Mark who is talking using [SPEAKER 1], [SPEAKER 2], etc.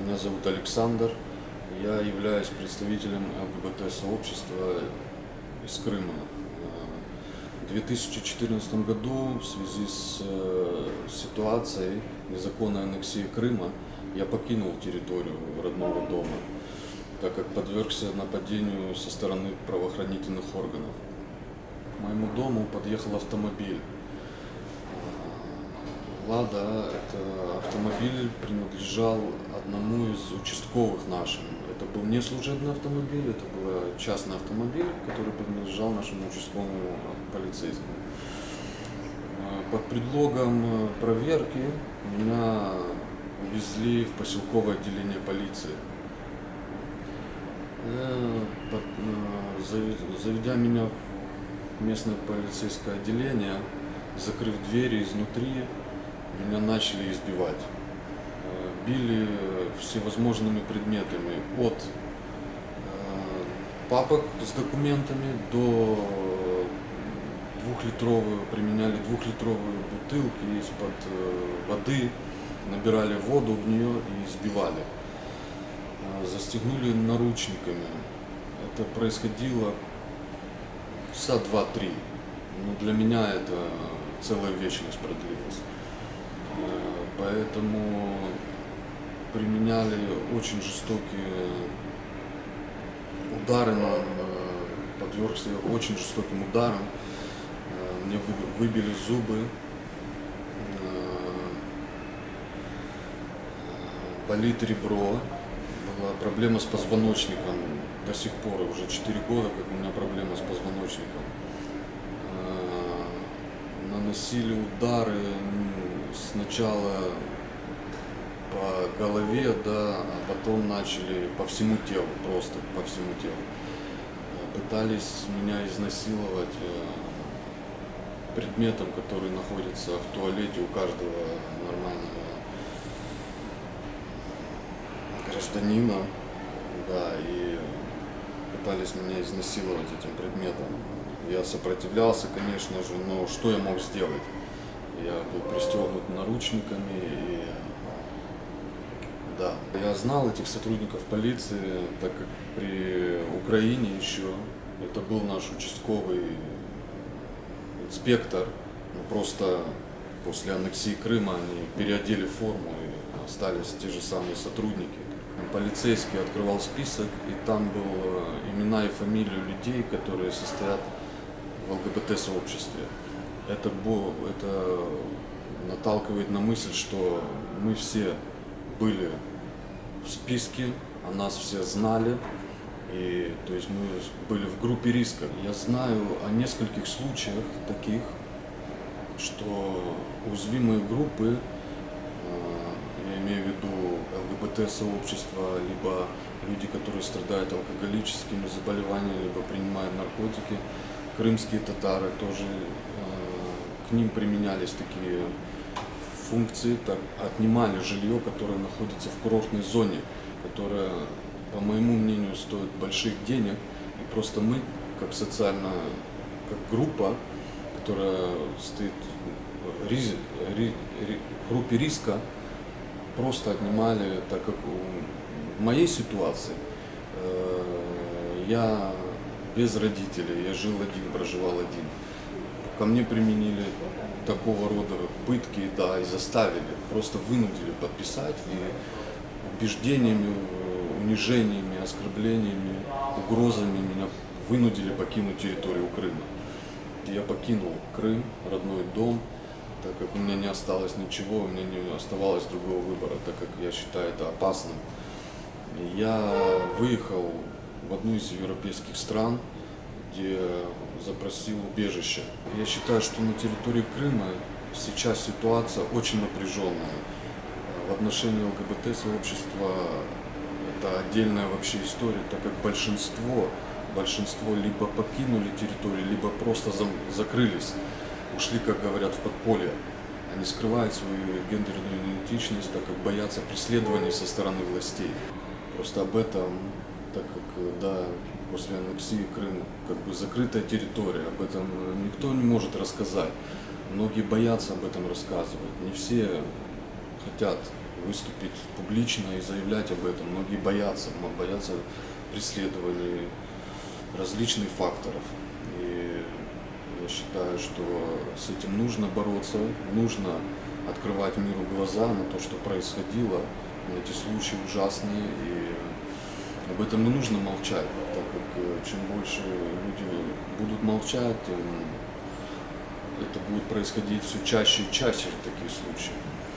[SPEAKER 1] Меня зовут Александр. Я являюсь представителем ЛГБТ-сообщества из Крыма. В 2014 году в связи с ситуацией незаконной аннексии Крыма я покинул территорию родного дома, так как подвергся нападению со стороны правоохранительных органов. К моему дому подъехал автомобиль. «Лада» — это автомобиль принадлежал одному из участковых нашим. Это был не служебный автомобиль, это был частный автомобиль, который принадлежал нашему участковому полицейскому. Под предлогом проверки меня увезли в поселковое отделение полиции. Заведя меня в местное полицейское отделение, закрыв двери изнутри, меня начали избивать. Били всевозможными предметами, от папок с документами до применяли двухлитровые бутылки из-под воды, набирали воду в нее и избивали. Застегнули наручниками. Это происходило часа 2-3. Но для меня это целая вечность продлилась. Поэтому применяли очень жестокие удары, подвергся очень жестоким ударам. Мне выбили зубы, болит ребро, была проблема с позвоночником. До сих пор, уже 4 года, как у меня проблема с позвоночником. Наносили удары сначала по голове, да, а потом начали по всему телу, просто по всему телу. Пытались меня изнасиловать предметом, который находится в туалете у каждого нормального гражданина, да, и пытались меня изнасиловать этим предметом. Я сопротивлялся, конечно же, но что я мог сделать? Я был пристегнут наручниками, и да. Я знал этих сотрудников полиции, так как при Украине еще это был наш участковый инспектор, но просто после аннексии Крыма они переодели форму и остались те же самые сотрудники. Полицейский открывал список, и там было имена и фамилии людей, которые состоят в ЛГБТ-сообществе. Это наталкивает на мысль, что мы все были в списке, о нас все знали, и то есть мы были в группе риска. Я знаю о нескольких случаях таких, что уязвимые группы, я имею в виду ЛГБТ-сообщество, либо люди, которые страдают алкоголическими заболеваниями, либо принимают наркотики, крымские татары тоже, к ним применялись такие функции, так, отнимали жилье, которое находится в курортной зоне, которое, по моему мнению, стоит больших денег, и просто мы, как группа, которая стоит в группе риска, просто отнимали, так как в моей ситуации я без родителей, я жил один, проживал один. Ко мне применили такого рода пытки, да, и заставили, просто вынудили подписать, и убеждениями, унижениями, оскорблениями, угрозами меня вынудили покинуть территорию Крыма. Я покинул Крым, родной дом, так как у меня не осталось ничего, у меня не оставалось другого выбора, так как я считаю это опасным. И я выехал в одну из европейских стран, где запросил убежище. Я считаю, что на территории Крыма сейчас ситуация очень напряженная. В отношении ЛГБТ-сообщества это отдельная вообще история, так как большинство либо покинули территорию, либо просто закрылись, ушли, как говорят, в подполье. Они скрывают свою гендерную идентичность, так как боятся преследований со стороны властей. Просто об этом, так как, да, после аннексии Крыма как бы закрытая территория, об этом никто не может рассказать. Многие боятся об этом рассказывать, не все хотят выступить публично и заявлять об этом. Многие боятся преследований различных факторов. И я считаю, что с этим нужно бороться, нужно открывать миру глаза на то, что происходило, на эти случаи ужасные, и об этом не нужно молчать, так как чем больше люди будут молчать, тем это будет происходить все чаще и чаще такие случаи.